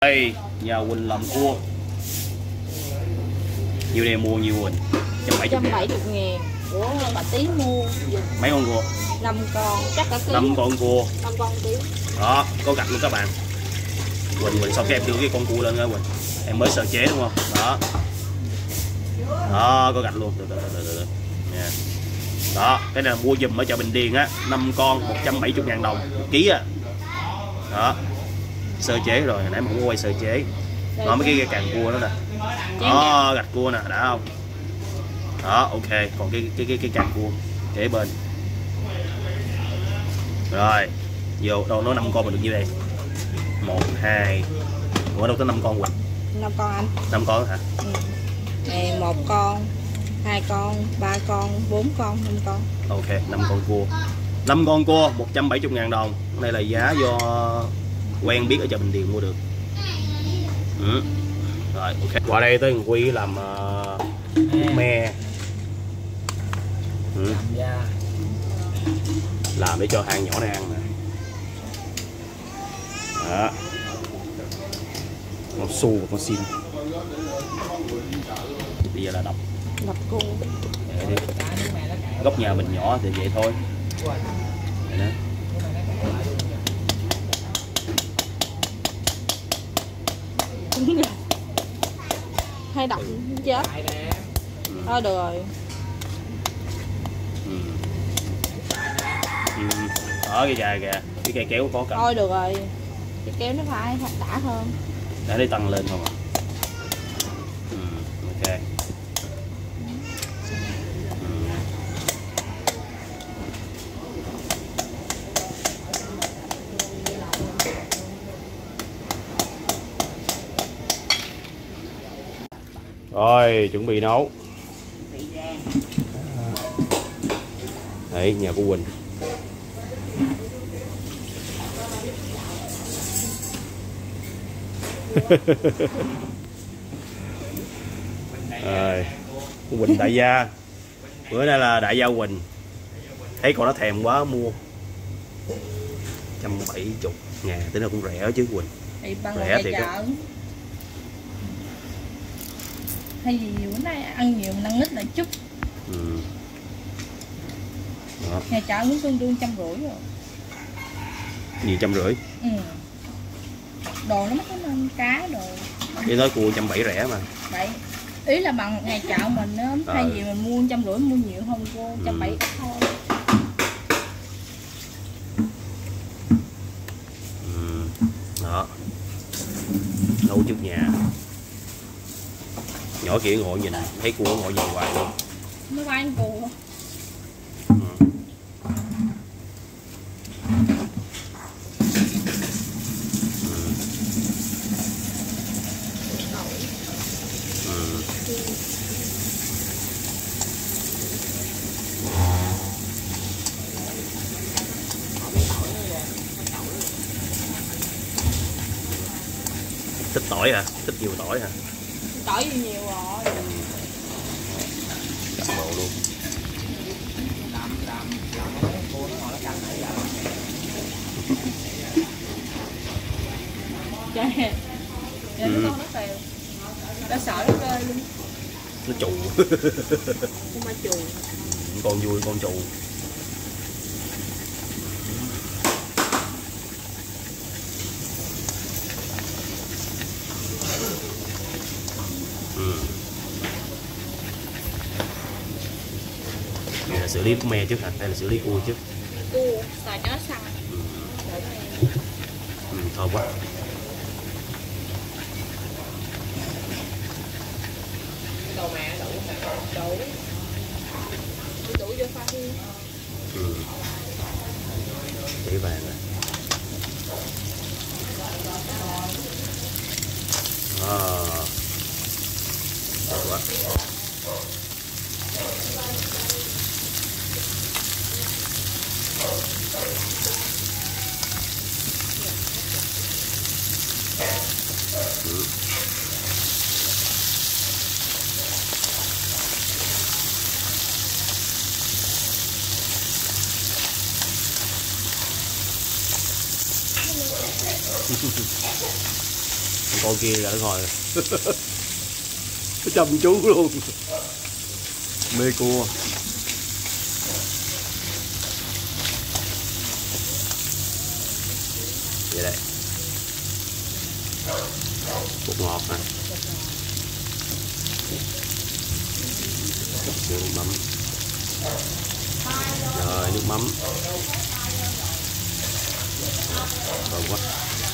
Đây, nhà Quỳnh làm cua. Nhiêu đây mua nhiêu Quỳnh? 170.000. Ủa bà Tí mua mấy con cua? 5 con, chắc cả ký. 5 con cua. 5 con ký. Đó, có gạch luôn các bạn. Quỳnh xong cái em đưa cái con cua lên nha Quỳnh. Em mới sơ chế đúng không? Đó. Đó, có gạch luôn. Từ. Nha. Đó, cái này mua giùm ở chợ Bình Điền á, 5 con 170.000 đồng 1 ký á. Đó. Sơ chế rồi, hồi nãy mình cũng quay sơ chế. Đó mấy cái càng cua đó nè. Đó, gạch cua nè, đã không? Đó, ok, còn cái càng cua kế bên. Rồi, vô đâu nó 5 con mình được nhiêu đây? 1 2. Ủa đâu tới 5 con Quỳnh? 5 con anh. 5 con hả? Ừ. Này 1 con, 2 con, 3 con, 4 con, 5 con. Ok, 5 con cua. 5 con cua 170.000 đồng. Đây là giá do quen biết ở chợ Bình Điền mua được. Ừ. Rồi, ok. Qua đây tới Quy làm me. Ừ. Làm để cho hàng nhỏ này ăn nè. Đó. Con su và con xin. Bây giờ là đập cua. Góc nhà mình nhỏ thì vậy thôi. Vậy đó. Hay đập chết. Thôi được rồi. Đó cái dài kìa, cái cây kéo có cầm. Thôi được rồi. Cái kéo nó phải đã hơn. Để đi tăng lên không ạ? Ok. Rồi, chuẩn bị nấu. Đấy, nhà của Quỳnh. Rồi, Quỳnh đại gia. Bữa nay là đại gia Quỳnh. Thấy con nó thèm quá mua. 170.000, tính là cũng rẻ chứ Quỳnh. Rẻ thiệt á. Hay gì bữa nay ăn nhiều mình ăn ít lại chút. Nhà chợ cũng tương đương 150 rồi. Gì 150? Đồ nó mắc lắm, cá đồ. Cái nói cua 170 rẻ mà. Vậy ý là bằng ngày chợ mình á, thay vì mình mua 150 mua nhiều hơn cô 170 ít thôi. Đó. Nấu trước nhà. Nhỏ kia ngồi nhìn thấy cua ngồi nhìn hoài luôn. Nó quay ăn cua. Thích tỏi hả? Thích nhiều tỏi hả? Tỏi nhiều rồi. Cắt bộ luôn. Trời, nó con nó tèo. Nó sợ nó rơi luôn. Nó trù. Con ma trù. Con vui con trù. Này là xử lý của me trước hả? Hay là xử lý cua trước? Cua, xài cho nó săn. Thơm quá. Đủ vô pha đi. Để vàng rồi. Được quá. Con kia là nó ngồi nó chăm chú luôn, mê cua. Vậy đây, bột ngọt nè, nước mắm, rồi nước mắm, thơm quá.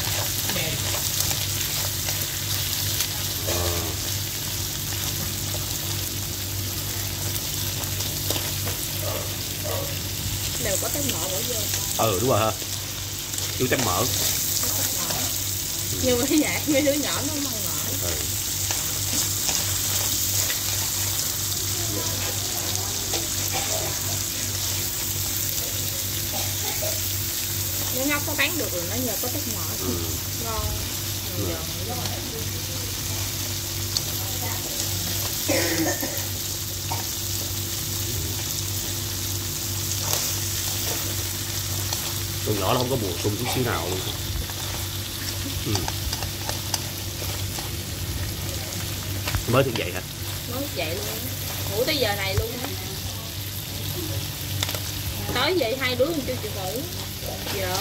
Đều có trái mỡ bỏ vô. Ừ đúng rồi ha, chú trái mỡ. Nhưng mà cái dạng mấy đứa nhỏ nó không ăn mỡ. Ừ. Nếu nhóc có bán được rồi nó nhờ có chất mỡ. Ngon. Tụi nhỏ nó không có bùa sung chút xíu nào luôn. Mới thức dậy hả? Mới thức dậy luôn. Ngủ tới giờ này luôn á. Tối vậy hai đứa chưa chịu ngủ. Giỡn.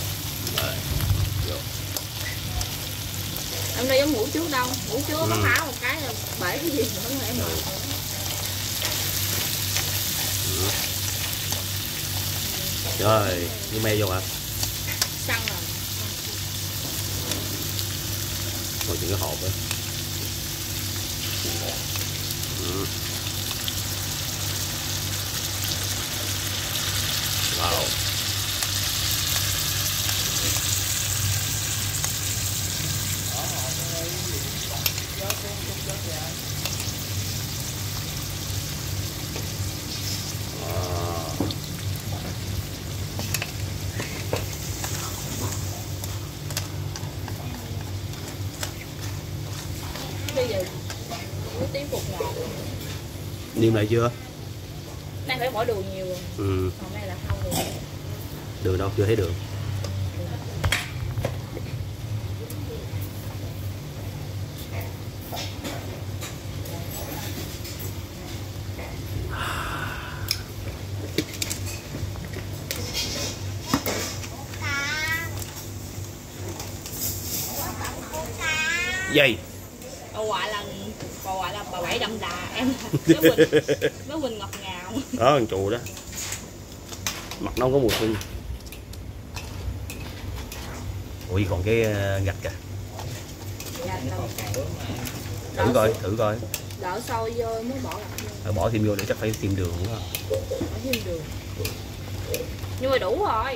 Em đây giống ngủ trước đâu. Ngủ trước nó phá một cái là bể cái gì mà không thể mở. Rồi, như me vô hả? Xăng rồi. Còn những cái hộp á. Wow. Bây giờ muối tí bột ngọt. Niêm lại chưa? Này phải bỏ đường nhiều rồi. Còn này là không đường. Đường đâu? Chưa thấy đường. Dây. Bà ngoại là bà Bảy đậm đà, em nó Quỳnh ngọt ngào. Đó con chù đó. Mặt nó không có mùi hương. Ui còn cái gạch kìa. Thử coi. Đỡ sôi vô mới bỏ gạch. Bỏ thêm vô để chắc phải thêm đường nữa. Bỏ thêm đường. Nhưng mà đủ rồi.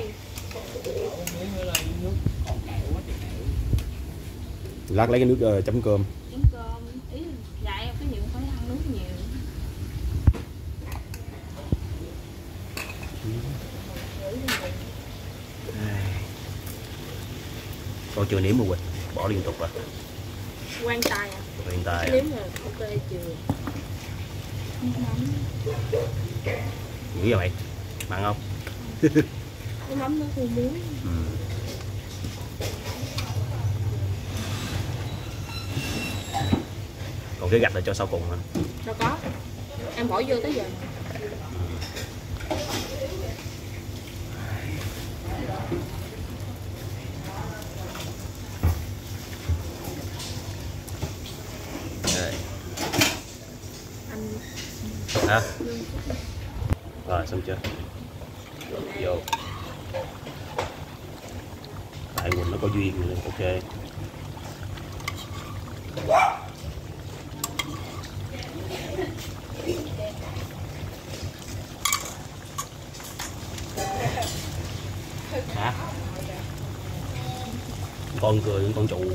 Lát lấy cái nước chấm cơm. Chấm cơm. Ý dạ em có nhiều phải ăn nước nhiều. Coi chưa nếm mà Quỳnh, bỏ liên tục à. Quan tay à? Quan tay à. Nếm là ok chưa? Nghĩ vậy mày? Mặn không? Cái mắm nó không muối. Còn cái gạch là cho sau cùng hả? Đâu có. Em bỏ vô tới giờ. Hả? Rồi xong chưa? Vô. Tại Quỳnh nó có duyên rồi, ok. Hả? Con cười con trụ.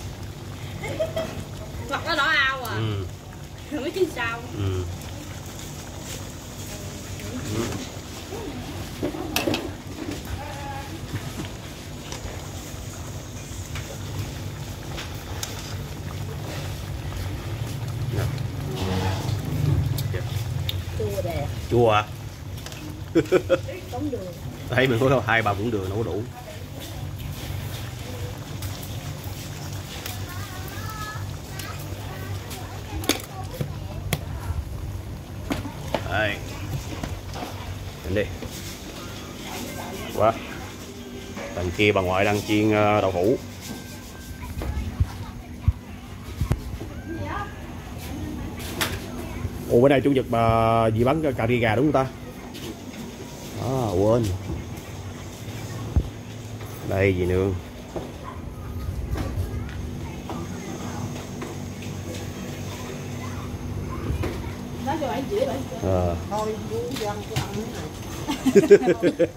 Mặt nó đỏ ao à. Không biết chứ sao. Chua đẹp. Chua à? Tống đường. Thấy mình có 2-3 muỗng đường đâu có đủ. Đây. Đến đi. Quá. Đằng kia bà ngoại đang chiên đậu hũ. Ủa bữa nay chủ nhật bà dì bán cà ri gà đúng không ta? À, quên. Đây dì nương. Thôi vui dân cái ăn cái này.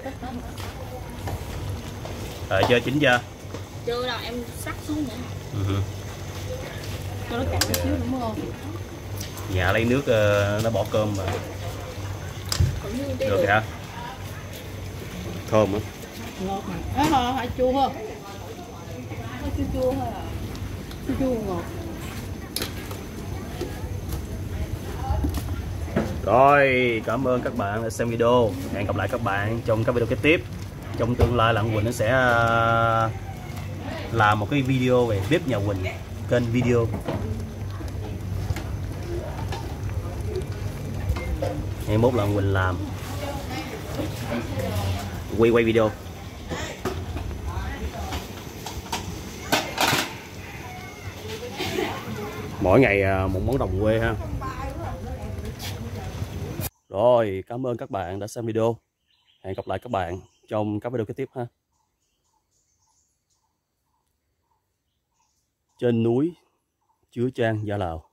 Rồi chưa chín chưa? Chưa đâu, em sắc xuống nữa. Cho nó cạn xíu đúng không? Nhà lấy nước nó bỏ cơm mà. Được hả? Thơm á. Ngọt mà. Hả chua không? Chua chua thôi à. Chua ngọt. Rồi, cảm ơn các bạn đã xem video. Hẹn gặp lại các bạn trong các video kế tiếp. Trong tương lai là Quỳnh nó sẽ làm một cái video về bếp nhà Quỳnh, kênh video. Ngày mốt là Quỳnh làm quay video. Mỗi ngày một món đồng quê ha. Rồi, cảm ơn các bạn đã xem video. Hẹn gặp lại các bạn trong các video kế tiếp ha. Trên núi Chứa Chan, Gia Lào.